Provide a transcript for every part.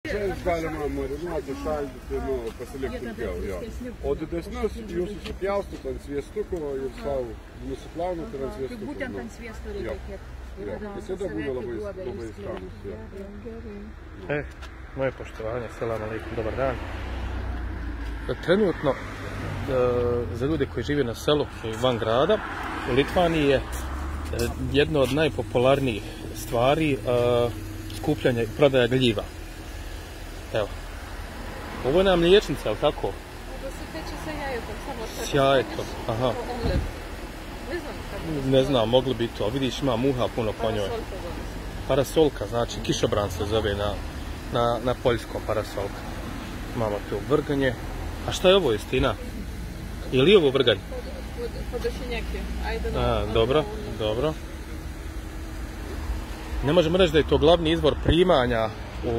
Galima marinuoti, šaldyti, pasilikti ilgiau. Jo. O didesnius jūs susipjaustot ant sviestuko ir savo nusiplaunat ir ant sviestuko. Būtent ant sviesto reikia. Visada būna labai skanus. Moje poštovanje, selam alejkum, dobar dan. Trenutno, za ljude koji žive na selu van grada, u Litvaniji je jedno od najpopularnijih stvari skupljanje i prodaja gljiva. Evo. Ovo je nam mliječnica, ali tako? Ovo se peče sa jajetom, samo što. S jajetom, aha. Ne znam kako. Ne znam, mogli bi to. Vidiš, ima muha puno po njoj. Parasolka, znači kišobran se zove na poljskom, parasolka. Imamo tu vrganje. A šta je ovo, istina? Je li ovo vrganje? Podošenjake. Dobro, dobro. Ne možemo reći da je to glavni izvor primanja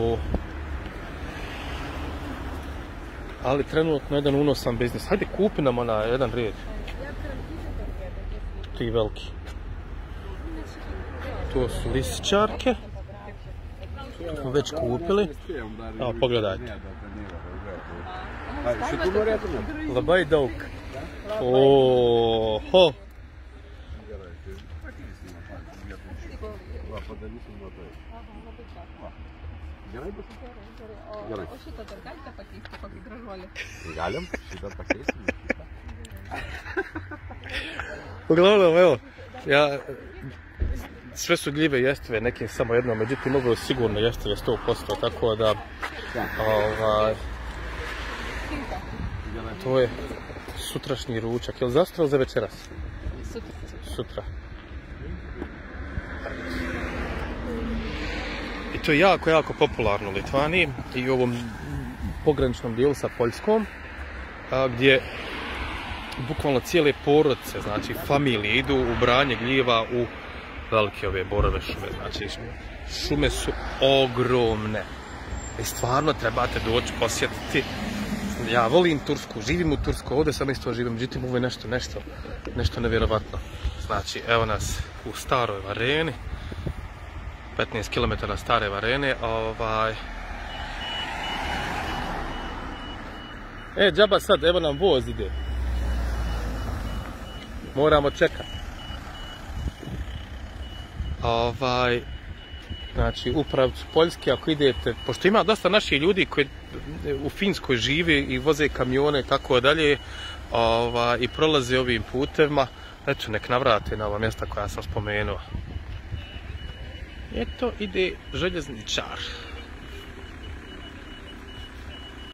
ali trenutno jedan unosan biznis. Hajde kupi nam ona jedan red. Ti veliki. To su lisičarke. To smo već kupili. Evo, pogledajte. Labai daug. Oho. O šitą dar galite pakeisti, kokį gražuolį? Galim, šitą pakeisim. Uglavnom, evo, sve su gljive jestve, neke samo jedno, međutim, ovo je sigurno jestve 100%, tako da, to je sutrašnji ručak. Je li zastro za večeras? Sutra. I to je jako, jako popularno u Litvaniji i u ovom pograničnom dijelu sa Poljskom, gdje bukvalno cijele porodice, znači familije, idu u branje gljiva u velike ove borove šume. Znači, šume su ogromne i stvarno trebate doći posjetiti. Ja volim Tursku, živim u Tursku, ovdje sam isto živim, međutim ovo je nešto nevjerovatno. Znači, evo nas u staroj Vareni, 15 km stare Varene, džaba sad, evo nam voz ide. Moramo čekati. Znači, u pravcu Poljske, ako idete, pošto ima dosta naših ljudi koji u Finskoj žive i voze kamione i tako dalje, i prolaze ovim putevima, eto, nek navrate na ova mjesta koja sam spomenuo. Eto ide željezničar.